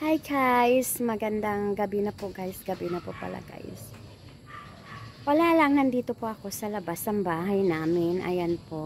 Hi guys, magandang gabi na po guys, gabi na po pala guys. Wala lang, nandito po ako sa labas ng bahay namin. Ayan po,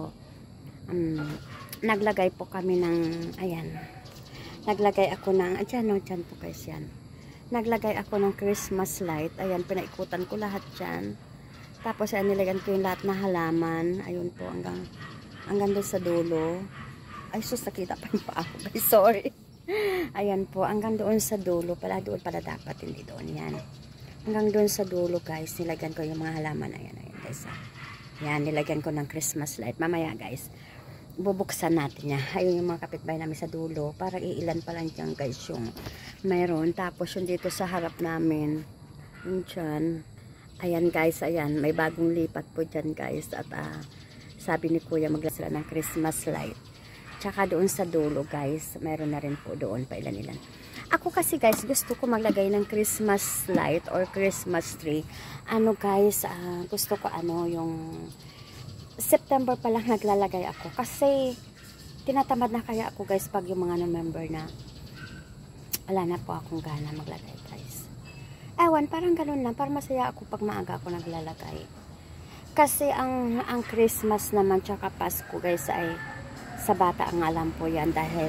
naglagay po kami ng, ayan, naglagay ako ng, dyan po guys yan. Naglagay ako ng Christmas light, ayan, pinaikutan ko lahat dyan. Tapos ayan, nilagyan ko yung lahat na halaman, ayun po, hanggang doon sa dulo. Ay sus, nakita pa yung pa ako guys, sorry. Ayan po, hanggang doon sa dulo pala, doon pala dapat, hindi doon yan. Hanggang doon sa dulo guys, nilagyan ko yung mga halaman. Ayan guys. Yan, nilagyan ko ng Christmas light. Mamaya guys, bubuksan natin yan. Ayun yung mga kapitbahay namin sa dulo. Parang iilan pa lang dyan guys yung mayroon. Tapos yung dito sa harap namin, yung dyan. Ayan guys, ayan, may bagong lipat po dyan guys. At sabi ni kuya maglagay sila ng Christmas light. Tsaka doon sa dulo guys, mayroon na rin po doon pa ilan-ilan. Ako kasi guys, gusto ko maglagay ng Christmas light or Christmas tree. Ano guys, gusto ko yung September pa lang naglalagay ako. Kasi tinatamad na kaya ako guys pag yung mga November na. Wala na po akong gana maglagay guys. Ewan, parang ganun lang. Parang masaya ako pag maaga ako naglalagay. Kasi ang Christmas naman tsaka Pasko guys ay sa bata ang alam po yan dahil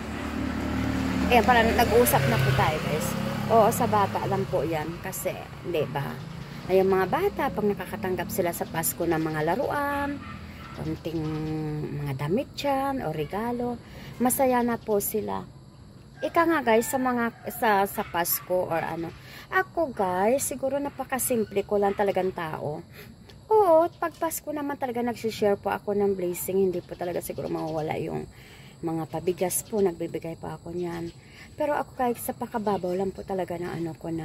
parang nag-uusap na po tayo guys. Oo, sa bata alam po yan kasi, hindi ba? Ay, yung mga bata, pag nakakatanggap sila sa Pasko ng mga laruan, konting mga damit dyan, o regalo, masaya na po sila. Ika nga guys, sa Pasko or ako guys, siguro napakasimple ko lang talagang tao. Oo, pag Pasko naman talaga nagsishare po ako ng blessing. Hindi po talaga siguro mawawala yung mga pabigas po. Nagbibigay pa ako niyan. Pero ako kahit sa pakababaw lang po talaga na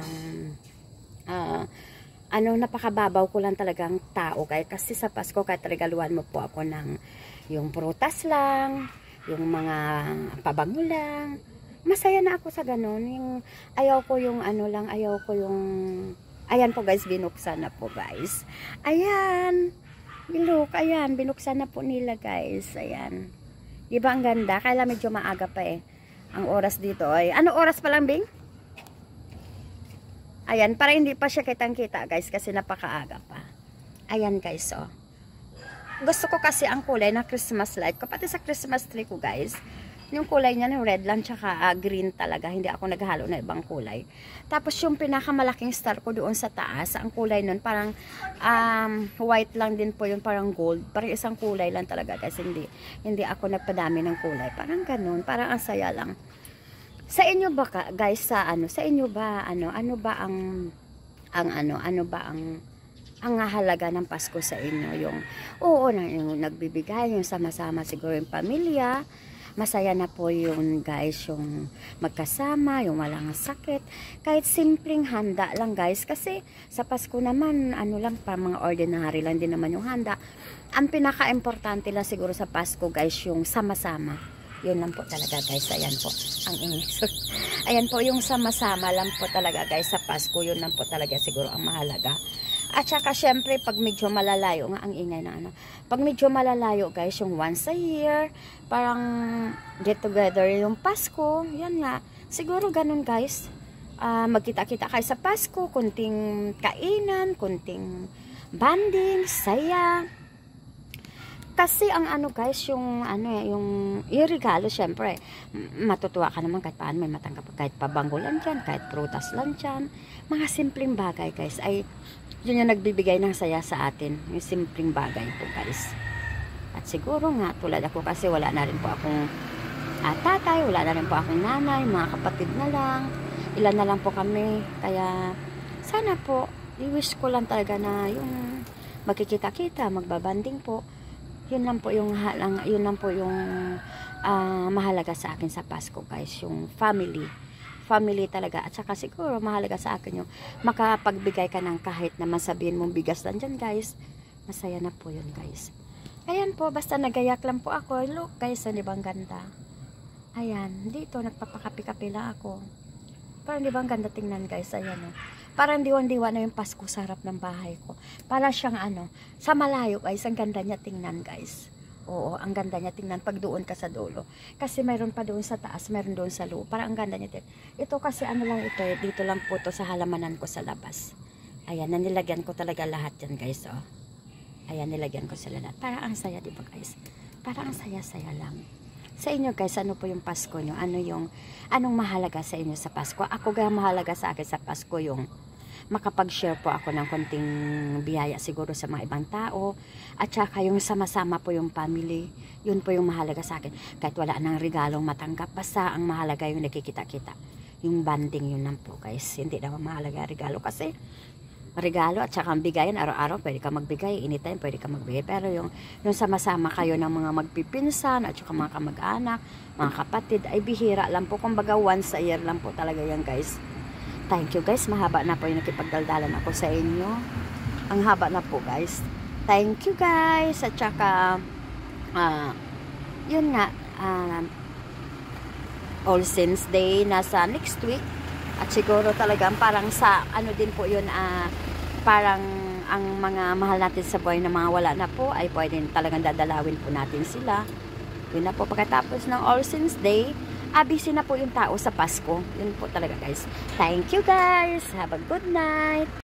napakababaw ko lang talagang tao. Kasi sa Pasko kahit regaluhan mo po ako ng yung prutas lang, yung mga pabango lang. Masaya na ako sa ganun. Yung, ayaw ko yung ayan po guys, binuksan na po guys. Ayan. Look, ayan, binuksan na po nila guys. Ayan. Diba ang ganda? Kaya medyo maaga pa eh. Ang oras dito ay, ano oras pa lang Bing? Ayan, para hindi pa siya kitang-kita guys kasi napakaaga pa. Ayan guys, oh. Gusto ko kasi ang kulay na Christmas light ko. Pati sa Christmas tree ko guys. Yung kulay niya ng red lang tsaka green talaga. Hindi ako naghalo na ibang kulay. Tapos yung pinakamalaking star ko doon sa taas, ang kulay nun parang white lang din po yun, parang gold. Parang isang kulay lang talaga guys. Hindi ako nagpadami ng kulay. Parang ganun, parang ang saya lang. Sa inyo ba guys, sa inyo ba ano ba ang halaga ng Pasko sa inyo? Yung yung nagbibigay, yung sama-sama siguro yung pamilya. Masaya na po yun guys, yung magkasama, yung walang sakit. Kahit simpleng handa lang guys. Kasi sa Pasko naman, lang, parang mga ordinary lang din naman yung handa. Ang pinaka-importante lang siguro sa Pasko guys, yung sama-sama. Yun lang po talaga guys, ayan po. Ang English. Ayan po, yung sama-sama lang po talaga guys sa Pasko. Yun lang po talaga siguro ang mahalaga. At saka syempre pag medyo malalayo nga ang ingay na pag medyo malalayo guys, yung once a year, parang get together yung Pasko, yan nga. Siguro ganun guys. Magkita-kita kayo sa Pasko, kunting kainan, kunting banding, saya. Kasi ang guys, yung regalo syempre, matutuwa ka naman kahit paano may matanggap, kahit pabango lang dyan, kahit prutas lang dyan. Mga simpleng bagay guys, ay yun yung nagbibigay ng saya sa atin. Yung simpleng bagay po guys. At siguro nga, tulad ako kasi wala na rin po akong tatay, wala na rin po akong nanay, mga kapatid na lang. Ilan na lang po kami. Kaya sana po, i-wish ko lang talaga na yung magkikita-kita, magbabanding po. Yun lang po yung mahalaga sa akin sa Pasko guys, yung family talaga. At saka siguro mahalaga sa akin yung makapagbigay ka ng kahit naman sabihin mong bigas lang dyan guys. Masaya na po yun guys. Ayan po, basta nagayak lang po ako. Look guys, di ba ang ganda? Ayan, dito nagpapakapi-kapi lang ako. Parang di ba ang ganda tingnan guys? Ayan o. Parang diwan-diwan na yung Pasko sa harap ng bahay ko. Para siyang sa malayo guys, ang ganda niya tingnan guys. Oo, ang ganda niya. Tingnan pag doon ka sa dulo. Kasi mayroon pa doon sa taas, mayroon doon sa loob. Parang ang ganda niya. Ito kasi ano lang ito, dito lang po to sa halamanan ko sa labas. Ayan, nanilagyan ko talaga lahat yan guys, oh. Ayan, nilagyan ko sila lahat. Parang ang saya, di ba guys? Parang ang saya-saya lang. Sa inyo guys, ano po yung Pasko nyo? Anong mahalaga sa inyo sa Pasko? Ako ga mahalaga sa akin sa Pasko yung makapag-share po ako ng konting biyaya siguro sa mga ibang tao, at saka yung sama-sama po yung family, yun po yung mahalaga sa akin. Kahit wala nang regalong matanggap, basta ang mahalaga yung nakikita-kita, yung banding, yun lang po guys. Hindi naman mahalaga regalo, kasi regalo at saka ang bigayan araw-araw pwede ka magbigay, anytime pwede ka magbigay, pero yung sama-sama kayo ng mga magpipinsan at saka mga kamag-anak, mga kapatid, ay bihira lang po. Kumbaga once a year lang po talaga yan guys. Thank you guys, mahaba na po yung nakipagdaldalan ako sa inyo. Ang haba na po guys. Thank you guys. At saka, yun nga, All Saints Day nasa next week. At siguro talagang parang sa, ano din po yun, parang ang mga mahal natin sa buhay na mga wala na po, ay pwede talagang dadalawin po natin sila. Yun na po, pagkatapos ng All Saints Day, busy na po yung tao sa Pasko. Yun po talaga guys. Thank you guys. Have a good night.